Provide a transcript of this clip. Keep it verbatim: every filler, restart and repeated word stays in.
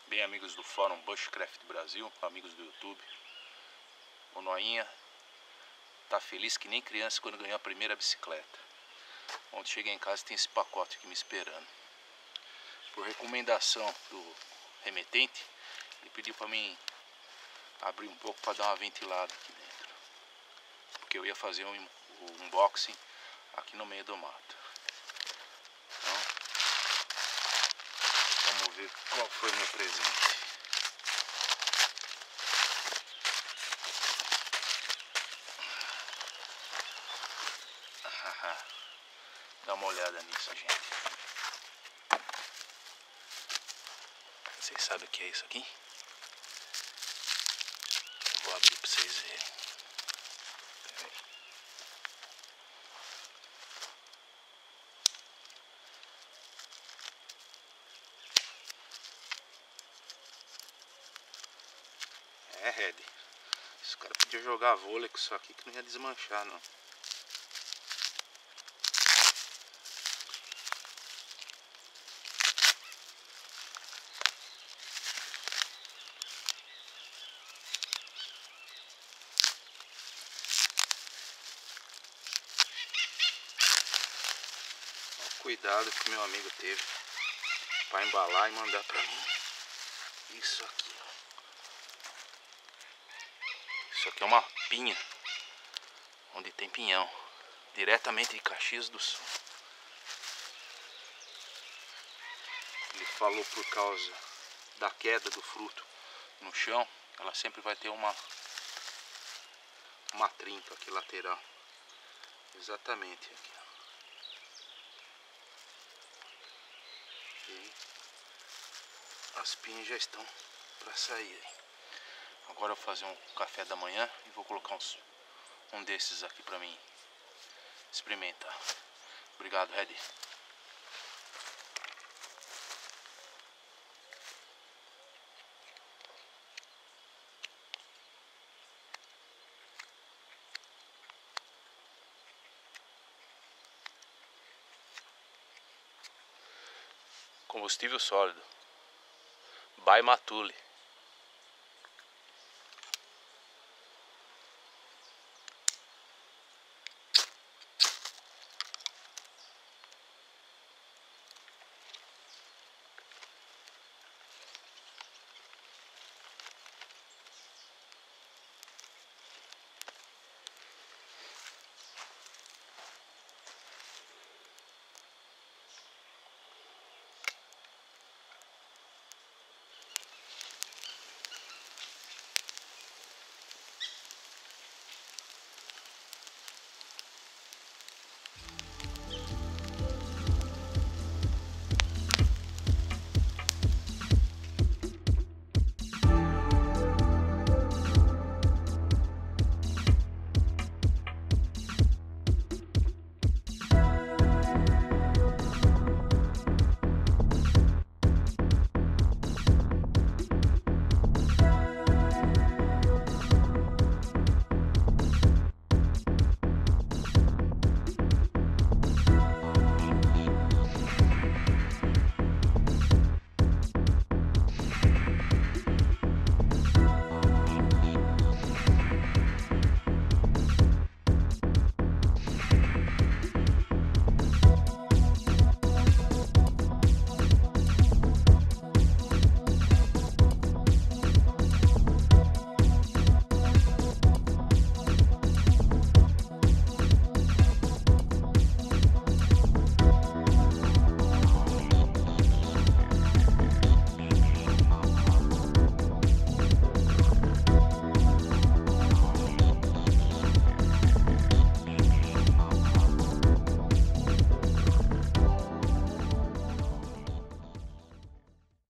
Bem, amigos do Fórum Bushcraft Brasil, amigos do YouTube, o Noinha tá feliz que nem criança quando ganhou a primeira bicicleta. Ontem cheguei em casa, tem esse pacote aqui me esperando. Por recomendação do remetente, ele pediu para mim abrir um pouco para dar uma ventilada aqui dentro, porque eu ia fazer um, um unboxing aqui no meio do mato. Então, vamos ver qual foi meu presente. Dá uma olhada nisso, gente. Vocês sabem o que é isso aqui? Eu vou abrir para vocês verem. É, Red. Esse cara podia jogar vôlei com isso aqui que não ia desmanchar, não. Cuidado que meu amigo teve para embalar e mandar para mim. Isso aqui. Isso aqui é uma pinha, onde tem pinhão, diretamente de Caxias do Sul. Ele falou por causa da queda do fruto no chão, ela sempre vai ter uma uma trinca aqui lateral. Exatamente aqui. E as pinhas já estão para sair. Agora eu vou fazer um café da manhã e vou colocar uns, um desses aqui para mim experimentar. Obrigado, Red. Combustível sólido by Matule.